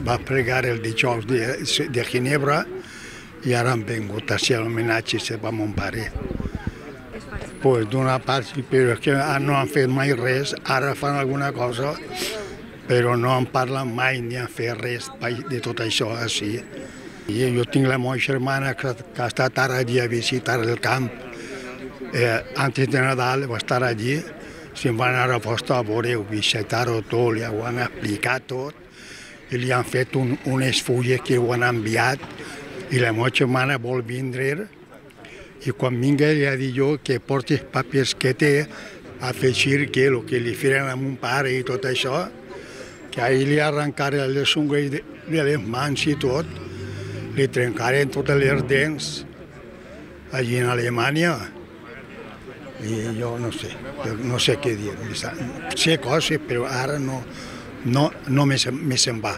va pregar el dijous de Ginebra i ara han vingut a fer l'homenatge a mon pare. Pues d'una part sí, però és que no han fet mai res, ara fan alguna cosa, però no en parlen mai ni han fet res de tot això així. Jo tinc la meva germana que ha estat ara allí a visitar el camp. Antes de Nadal va estar allí, se'n van anar a posta a veure-ho, visitar-ho tot, li ho han explicat tot, i li han fet unes fulles que ho han enviat, i la meva germana vol vindre, i quan vinga li ha dit jo que porti els papers que té, a afegir que el que li feren a mon pare i tot això, que ahir li arrencaren les ungles de les mans i tot, li trencaren totes les dents allí en Alemanya. I jo no sé què dir. Sé coses, però ara no me se'n va.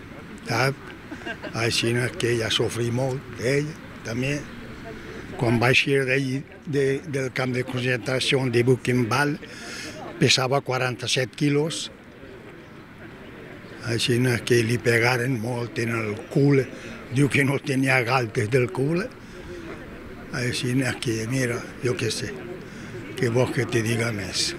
Així que ja sofrí molt, ell també. Quan va eixir del camp de concentració de Buchenwald, pesava 47 quilos. Així que li pegaren molt en el cul. Diu que no tenia galtes del cul. Així que, mira, jo què sé. Què vols que te diga més?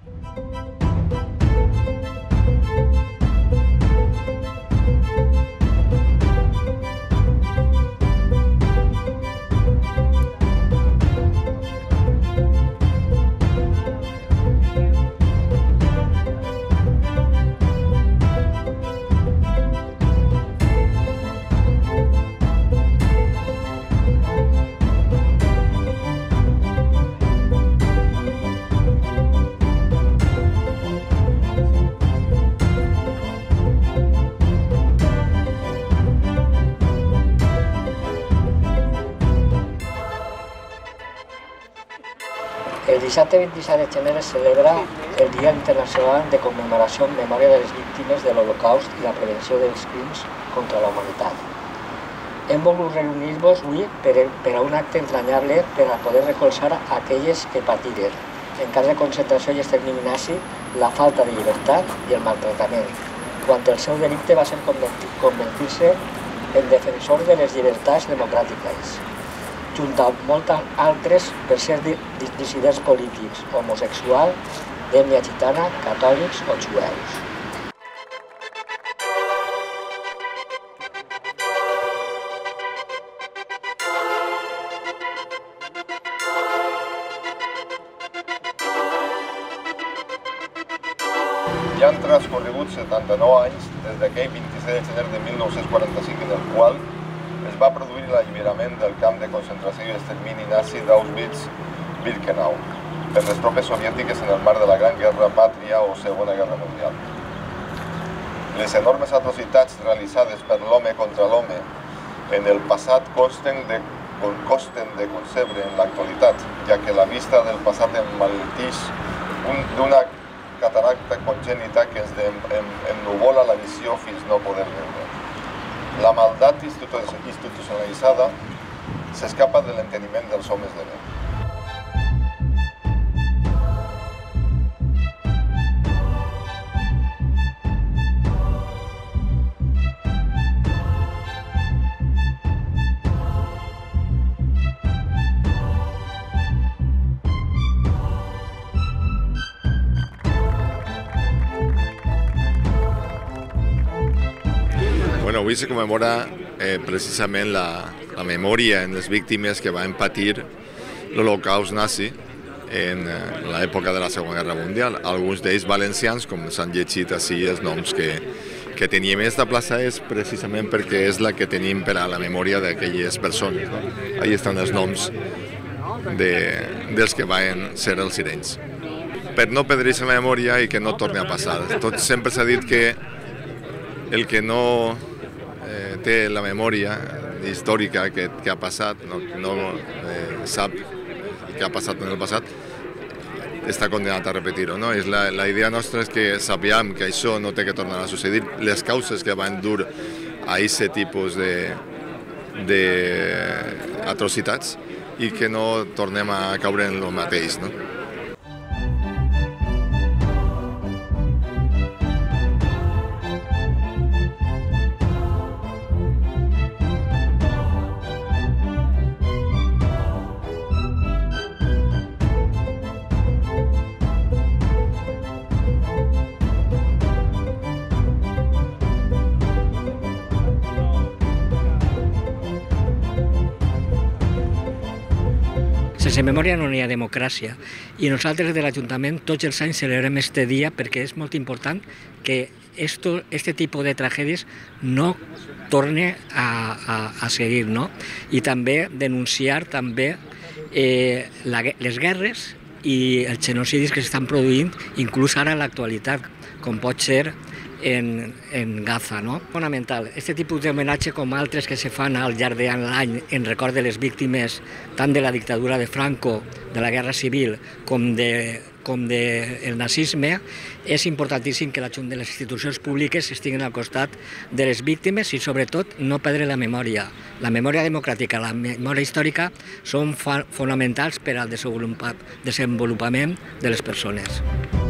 El dissabte 27 de gener es celebra el Dia Internacional de Commemoració en memòria de les víctimes de l'Holocaust i la prevenció dels crims contra la humanitat. Hem volgut reunir-vos avui per a un acte entranyable per a poder recolzar aquelles que patiren, en cas de concentració i extermini nazi, la falta de llibertat i el maltractament, quan el seu delicte va ser convertir-se en defensor de les llibertats democràtiques, junt amb moltes altres per ser dissidents polítics, homosexuals, d'ètnia gitana, catòlics o jueus. Ja han transcorregut 79 anys des d'aquell 26 de gener de 1945 en el qual es va produir l'alliberament del camp de concentració i extermini nazi d'Auschwitz-Birkenau per les tropes soviètiques en el marc de la Gran Guerra Pàtria o Segona Guerra Mundial. Les enormes atrocitats realitzades per l'home contra l'home en el passat costen de concebre en l'actualitat, ja que la vista del passat emmalalteix d'una cataracta congènita que ens ennuvola la visió fins no poder veure. La maldat institucionalitzada s'escapa de l'enteniment dels homes de bé. Avui se commemora precisament la memòria en les víctimes que van patir l'Holocaust nazi en l'època de la Segona Guerra Mundial. Alguns d'ells valencians, com s'han llegit així els noms que teníem. Esta plaça és precisament perquè és la que tenim per a la memòria d'aquelles persones. Allà estan els noms dels que van ser els sirenys. Per no perdre-se la memòria i que no torni a passar. Sempre s'ha dit que el que no té la memòria històrica que ha passat, no sap què ha passat en el passat, està condenat a repetir-ho. La idea nostra és que sapiguem que això no té que tornar a succeir, les causes que van dur a aquest tipus d'atrocitats i que no tornem a caure en el mateix. Sense memòria no hi ha democràcia. I nosaltres de l'Ajuntament tots els anys celebrem aquest dia perquè és molt important que este tipus de tragèdies no torne a seguir, no? I també denunciar també les guerres i els genocidis que s'estan produint, inclús ara en l'actualitat, com pot ser en Gaza, no? Fonamental. Aquest tipus d'homenatge, com altres que se fan al llarg de l'any en record de les víctimes tant de la dictadura de Franco, de la guerra civil, com del nazisme, és importantíssim que les institucions públiques estiguin al costat de les víctimes i, sobretot, no perdre la memòria. La memòria democràtica i la memòria històrica són fonamentals per al desenvolupament de les persones.